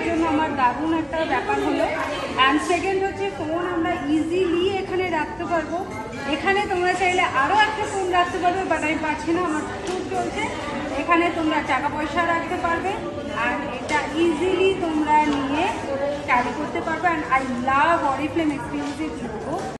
জন্য আমার দারুণ একটা ব্যাপার হলো। অ্যান্ড সেকেন্ড হচ্ছে ফোন আমরা ইজিলি এখানে রাখতে পারবো। এখানে তোমরা চাইলে আরও একটা ফোন রাখতে পারবে, বাট আমি পারছি না, আমার ট্যুর চলছে। এখানে তোমরা টাকা পয়সা রাখতে পারবে আর এটা ইজিলি তোমরা নিয়ে ক্যারি করতে পারবে। And I love Oriflame exclusive logo.